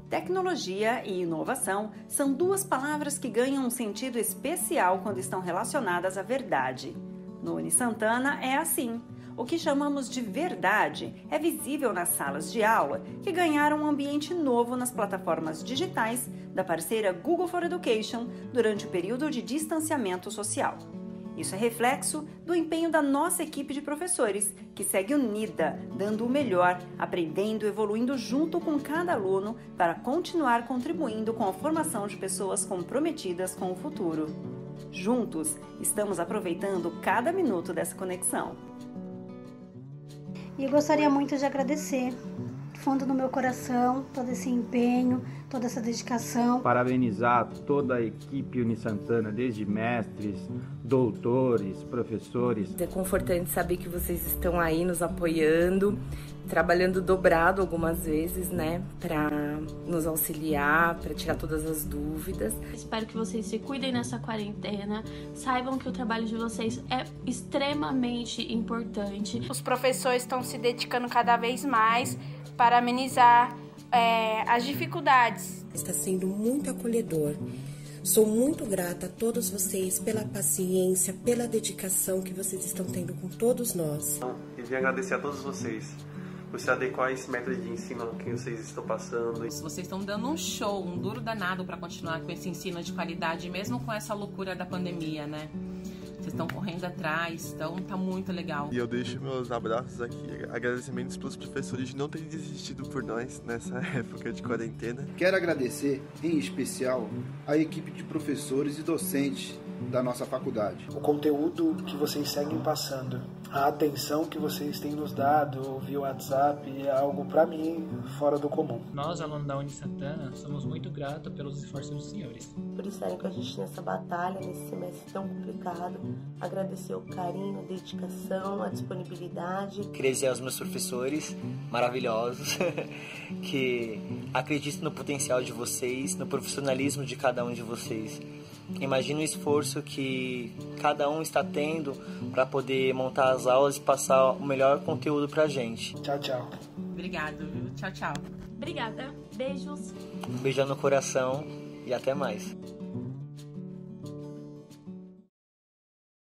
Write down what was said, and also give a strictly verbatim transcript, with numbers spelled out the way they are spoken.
Tecnologia e inovação são duas palavras que ganham um sentido especial quando estão relacionadas à verdade. No UniSantana é assim. O que chamamos de verdade é visível nas salas de aula, que ganharam um ambiente novo nas plataformas digitais da parceira Google for Education durante o período de distanciamento social. Isso é reflexo do empenho da nossa equipe de professores, que segue unida, dando o melhor, aprendendo e evoluindo junto com cada aluno para continuar contribuindo com a formação de pessoas comprometidas com o futuro. Juntos, estamos aproveitando cada minuto dessa conexão. E eu gostaria muito de agradecer, do fundo do meu coração, todo esse empenho, toda essa dedicação. Parabenizar toda a equipe UniSantana, desde mestres, doutores, professores. É confortante saber que vocês estão aí nos apoiando, trabalhando dobrado algumas vezes, né, para nos auxiliar, para tirar todas as dúvidas. Espero que vocês se cuidem nessa quarentena, saibam que o trabalho de vocês é extremamente importante. Os professores estão se dedicando cada vez mais para amenizar é, as dificuldades. Está sendo muito acolhedor. Sou muito grata a todos vocês pela paciência, pela dedicação que vocês estão tendo com todos nós. E vim agradecer a todos vocês por se adequar a esse método de ensino que vocês estão passando. Vocês estão dando um show, um duro danado para continuar com esse ensino de qualidade, mesmo com essa loucura da pandemia, né? Vocês estão correndo atrás, então tá muito legal. E eu deixo meus abraços aqui, agradecimentos para os professores de não terem desistido por nós nessa época de quarentena. Quero agradecer, em especial, a equipe de professores e docentes da nossa faculdade. O conteúdo que vocês seguem passando, a atenção que vocês têm nos dado via WhatsApp é algo, para mim, fora do comum. Nós, alunos da UniSantana, somos muito gratos pelos esforços dos senhores. Por estarem com a gente nessa batalha, nesse semestre tão complicado. Agradecer o carinho, a dedicação, a disponibilidade. Queria dizer aos meus professores maravilhosos que acredito no potencial de vocês, no profissionalismo de cada um de vocês. Imagina o esforço que cada um está tendo para poder montar as aulas e passar o melhor conteúdo para a gente. Tchau, tchau. Obrigado, viu? Tchau, tchau. Obrigada. Beijos. Um beijão no coração e até mais.